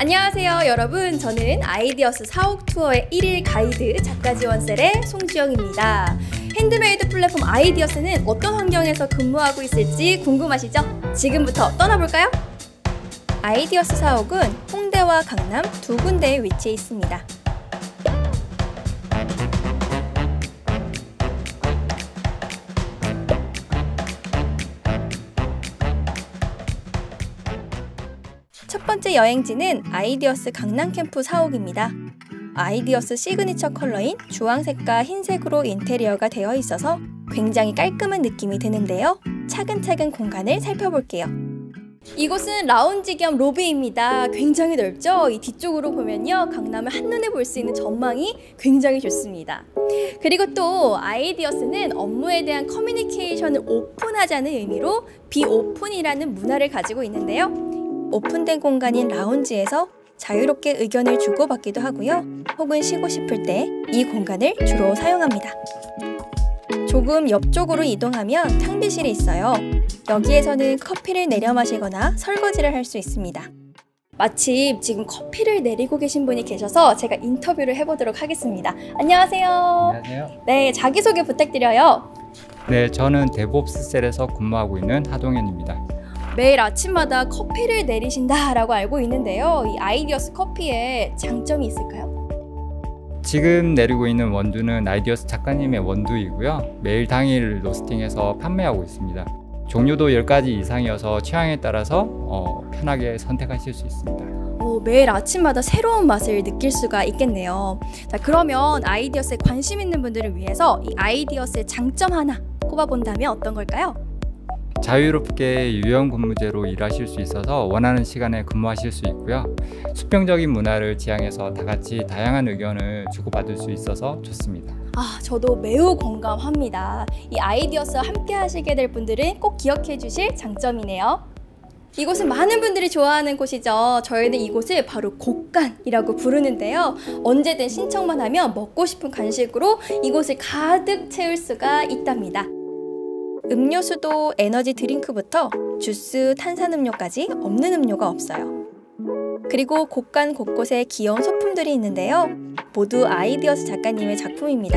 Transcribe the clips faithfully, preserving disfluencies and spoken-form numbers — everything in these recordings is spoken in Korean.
안녕하세요 여러분, 저는 아이디어스 사옥 투어의 일 일 가이드 작가지원셀의 송지영입니다. 핸드메이드 플랫폼 아이디어스는 어떤 환경에서 근무하고 있을지 궁금하시죠? 지금부터 떠나볼까요? 아이디어스 사옥은 홍대와 강남 두 군데에 위치해 있습니다. 첫 번째 여행지는 아이디어스 강남 캠프 사옥입니다. 아이디어스 시그니처 컬러인 주황색과 흰색으로 인테리어가 되어 있어서 굉장히 깔끔한 느낌이 드는데요. 차근차근 공간을 살펴볼게요. 이곳은 라운지 겸 로비입니다. 굉장히 넓죠? 이 뒤쪽으로 보면요, 강남을 한눈에 볼 수 있는 전망이 굉장히 좋습니다. 그리고 또 아이디어스는 업무에 대한 커뮤니케이션을 오픈하자는 의미로 비오픈이라는 문화를 가지고 있는데요. 오픈된 공간인 라운지에서 자유롭게 의견을 주고받기도 하고요. 혹은 쉬고 싶을 때 이 공간을 주로 사용합니다. 조금 옆쪽으로 이동하면 탕비실이 있어요. 여기에서는 커피를 내려 마시거나 설거지를 할 수 있습니다. 마침 지금 커피를 내리고 계신 분이 계셔서 제가 인터뷰를 해보도록 하겠습니다. 안녕하세요. 안녕하세요. 네, 자기소개 부탁드려요. 네, 저는 데브옵스 셀에서 근무하고 있는 하동현입니다. 매일 아침마다 커피를 내리신다라고 알고 있는데요. 이 아이디어스 커피에 장점이 있을까요? 지금 내리고 있는 원두는 아이디어스 작가님의 원두이고요. 매일 당일 로스팅해서 판매하고 있습니다. 종류도 열 가지 이상이어서 취향에 따라서 어, 편하게 선택하실 수 있습니다. 오, 매일 아침마다 새로운 맛을 느낄 수가 있겠네요. 자, 그러면 아이디어스에 관심 있는 분들을 위해서 이 아이디어스의 장점 하나 꼽아본다면 어떤 걸까요? 자유롭게 유연 근무제로 일하실 수 있어서 원하는 시간에 근무하실 수 있고요. 수평적인 문화를 지향해서 다 같이 다양한 의견을 주고받을 수 있어서 좋습니다. 아, 저도 매우 공감합니다. 이 아이디어스와 함께 하시게 될 분들은 꼭 기억해 주실 장점이네요. 이곳은 많은 분들이 좋아하는 곳이죠. 저희는 이곳을 바로 곡간이라고 부르는데요. 언제든 신청만 하면 먹고 싶은 간식으로 이곳을 가득 채울 수가 있답니다. 음료수도 에너지 드링크부터 주스, 탄산음료까지 없는 음료가 없어요. 그리고 곳간 곳곳에 귀여운 소품들이 있는데요. 모두 아이디어스 작가님의 작품입니다.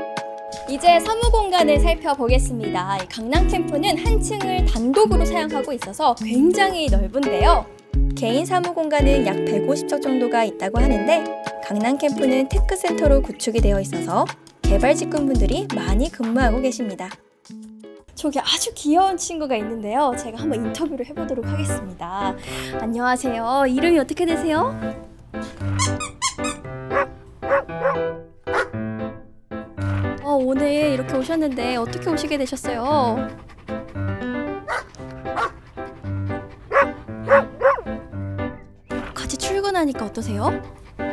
이제 사무공간을 살펴보겠습니다. 강남 캠프는 한 층을 단독으로 사용하고 있어서 굉장히 넓은데요. 개인 사무공간은 약 백오십 척 정도가 있다고 하는데, 강남 캠프는 테크센터로 구축이 되어 있어서 개발 직군분들이 많이 근무하고 계십니다. 저기 아주 귀여운 친구가 있는데요. 제가 한번 인터뷰를 해보도록 하겠습니다. 안녕하세요. 이름이 어떻게 되세요? 어, 오늘 이렇게 오셨는데 어떻게 오시게 되셨어요? 같이 출근하니까 어떠세요?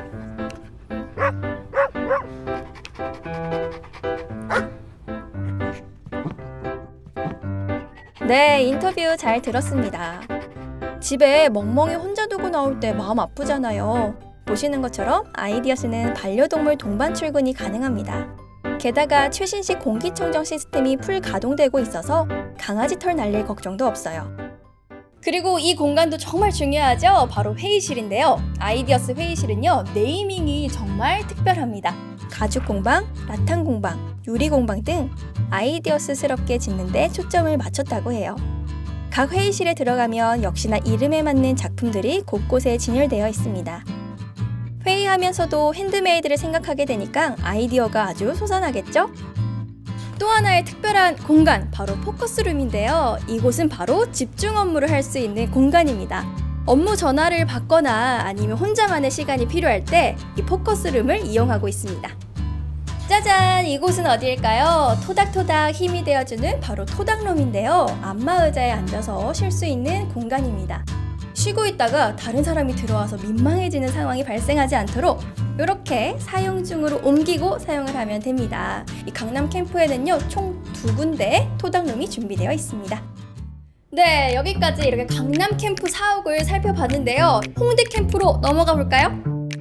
네, 인터뷰 잘 들었습니다. 집에 멍멍이 혼자 두고 나올 때 마음 아프잖아요. 보시는 것처럼 아이디어스는 반려동물 동반 출근이 가능합니다. 게다가 최신식 공기청정 시스템이 풀 가동되고 있어서 강아지 털 날릴 걱정도 없어요. 그리고 이 공간도 정말 중요하죠? 바로 회의실인데요. 아이디어스 회의실은요, 네이밍이 정말 특별합니다. 가죽공방, 라탄공방, 유리공방 등 아이디어스스럽게 짓는데 초점을 맞췄다고 해요. 각 회의실에 들어가면 역시나 이름에 맞는 작품들이 곳곳에 진열되어 있습니다. 회의하면서도 핸드메이드를 생각하게 되니까 아이디어가 아주 솟아나겠죠? 또 하나의 특별한 공간, 바로 포커스룸인데요. 이곳은 바로 집중 업무를 할 수 있는 공간입니다. 업무 전화를 받거나 아니면 혼자만의 시간이 필요할 때 이 포커스룸을 이용하고 있습니다. 짜잔! 이곳은 어디일까요? 토닥토닥 힘이 되어주는 바로 토닥룸인데요. 안마의자에 앉아서 쉴 수 있는 공간입니다. 쉬고 있다가 다른 사람이 들어와서 민망해지는 상황이 발생하지 않도록 이렇게 사용 중으로 옮기고 사용을 하면 됩니다. 이 강남 캠프에는요, 총 두 군데의 토닥룸이 준비되어 있습니다. 네, 여기까지 이렇게 강남 캠프 사옥을 살펴봤는데요. 홍대 캠프로 넘어가 볼까요?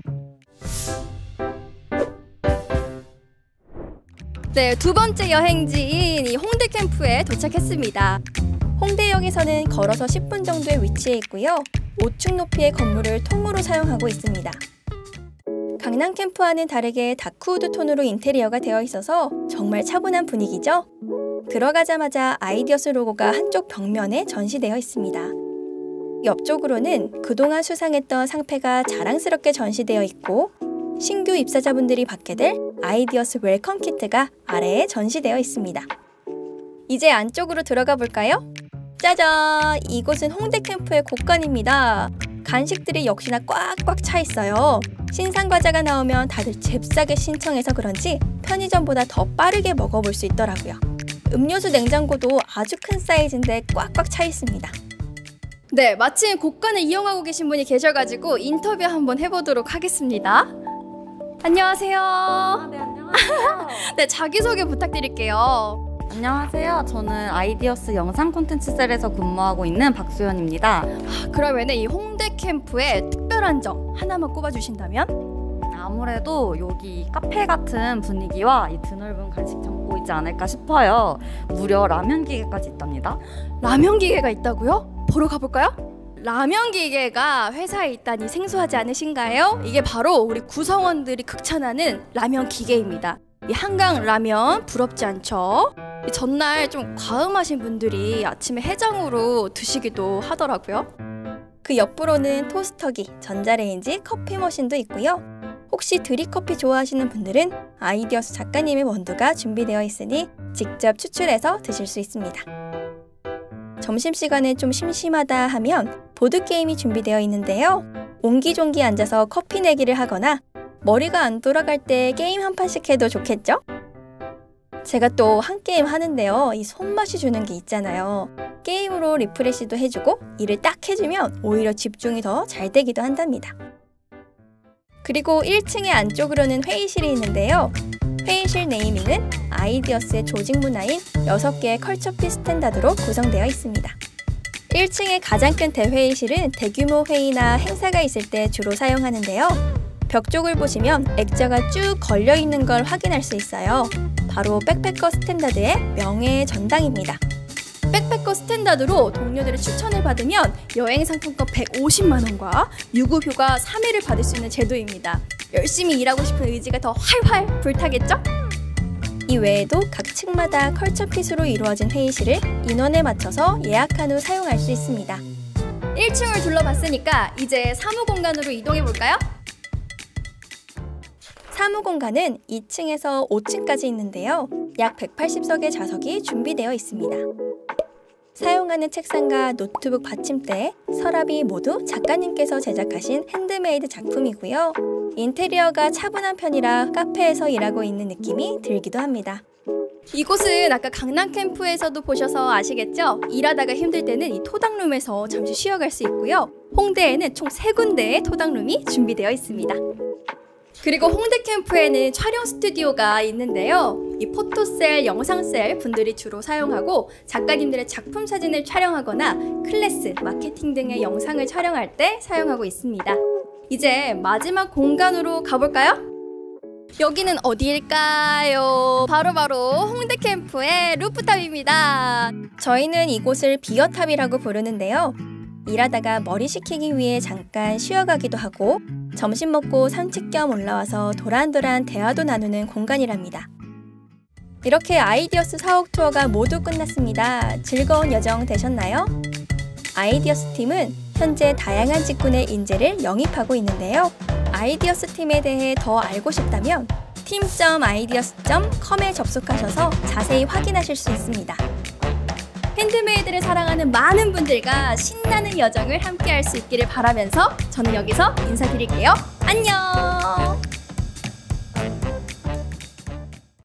네, 두 번째 여행지인 이 홍대 캠프에 도착했습니다. 홍대역에서는 걸어서 십 분 정도에 위치해 있고요. 오 층 높이의 건물을 통으로 사용하고 있습니다. 강남 캠프와는 다르게 다크우드 톤으로 인테리어가 되어 있어서 정말 차분한 분위기죠? 들어가자마자 아이디어스 로고가 한쪽 벽면에 전시되어 있습니다. 옆쪽으로는 그동안 수상했던 상패가 자랑스럽게 전시되어 있고 신규 입사자분들이 받게 될 아이디어스 웰컴 키트가 아래에 전시되어 있습니다. 이제 안쪽으로 들어가 볼까요? 짜잔! 이곳은 홍대 캠프의 곳간입니다. 간식들이 역시나 꽉꽉 차 있어요. 신상 과자가 나오면 다들 잽싸게 신청해서 그런지 편의점보다 더 빠르게 먹어볼 수 있더라고요. 음료수 냉장고도 아주 큰 사이즈인데 꽉꽉 차 있습니다. 네, 마침 곳간을 이용하고 계신 분이 계셔가지고 인터뷰 한번 해보도록 하겠습니다. 안녕하세요. 아, 네, 안녕하세요. 네, 자기소개 부탁드릴게요. 안녕하세요. 저는 아이디어스 영상 콘텐츠 셀에서 근무하고 있는 박수연입니다. 그러면 이 홍대 캠프의 특별한 점 하나만 꼽아주신다면? 아무래도 여기 카페 같은 분위기와 이 드넓은 간식 창고이지 않을까 싶어요. 무려 라면 기계까지 있답니다. 라면 기계가 있다고요? 보러 가볼까요? 라면 기계가 회사에 있다니 생소하지 않으신가요? 이게 바로 우리 구성원들이 극찬하는 라면 기계입니다. 이 한강 라면 부럽지 않죠? 전날 좀 과음하신 분들이 아침에 해장으로 드시기도 하더라고요. 그 옆으로는 토스터기, 전자레인지, 커피 머신도 있고요. 혹시 드립커피 좋아하시는 분들은 아이디어스 작가님의 원두가 준비되어 있으니 직접 추출해서 드실 수 있습니다. 점심시간에 좀 심심하다 하면 보드게임이 준비되어 있는데요. 옹기종기 앉아서 커피 내기를 하거나 머리가 안 돌아갈 때 게임 한 판씩 해도 좋겠죠? 제가 또 한 게임 하는데요. 이 손맛이 주는 게 있잖아요. 게임으로 리프레시도 해주고 일을 딱 해주면 오히려 집중이 더 잘 되기도 한답니다. 그리고 일 층의 안쪽으로는 회의실이 있는데요. 회의실 네이밍은 아이디어스의 조직 문화인 여섯 개의 컬처피 스탠다드로 구성되어 있습니다. 일 층의 가장 큰 대회의실은 대규모 회의나 행사가 있을 때 주로 사용하는데요. 벽 쪽을 보시면 액자가 쭉 걸려있는 걸 확인할 수 있어요. 바로 백패커 스탠다드의 명예의 전당입니다. 백패커 스탠다드로 동료들의 추천을 받으면 여행 상품권 백오십만 원과 유급휴가 삼 일을 받을 수 있는 제도입니다. 열심히 일하고 싶은 의지가 더 활활 불타겠죠? 이 외에도 각 층마다 컬처핏으로 이루어진 회의실을 인원에 맞춰서 예약한 후 사용할 수 있습니다. 일 층을 둘러봤으니까 이제 사무공간으로 이동해볼까요? 사무공간은 이 층에서 오 층까지 있는데요. 약 백팔십 석의 좌석이 준비되어 있습니다. 사용하는 책상과 노트북 받침대, 서랍이 모두 작가님께서 제작하신 핸드메이드 작품이고요. 인테리어가 차분한 편이라 카페에서 일하고 있는 느낌이 들기도 합니다. 이곳은 아까 강남 캠프에서도 보셔서 아시겠죠? 일하다가 힘들 때는 이 토닥룸에서 잠시 쉬어갈 수 있고요. 홍대에는 총 세 군데의 토닥룸이 준비되어 있습니다. 그리고 홍대 캠프에는 촬영 스튜디오가 있는데요. 이 포토셀, 영상셀 분들이 주로 사용하고 작가님들의 작품 사진을 촬영하거나 클래스, 마케팅 등의 영상을 촬영할 때 사용하고 있습니다. 이제 마지막 공간으로 가볼까요? 여기는 어디일까요? 바로바로 홍대 캠프의 루프탑입니다. 저희는 이곳을 비어탑이라고 부르는데요. 일하다가 머리 식히기 위해 잠깐 쉬어가기도 하고 점심 먹고 산책 겸 올라와서 도란도란 대화도 나누는 공간이랍니다. 이렇게 아이디어스 사옥 투어가 모두 끝났습니다. 즐거운 여정 되셨나요? 아이디어스 팀은 현재 다양한 직군의 인재를 영입하고 있는데요. 아이디어스 팀에 대해 더 알고 싶다면 팀 점 아이디어스 점 컴에 접속하셔서 자세히 확인하실 수 있습니다. 핸드메이드를 사랑하는 많은 분들과 신나는 여정을 함께 할 수 있기를 바라면서 저는 여기서 인사드릴게요. 안녕!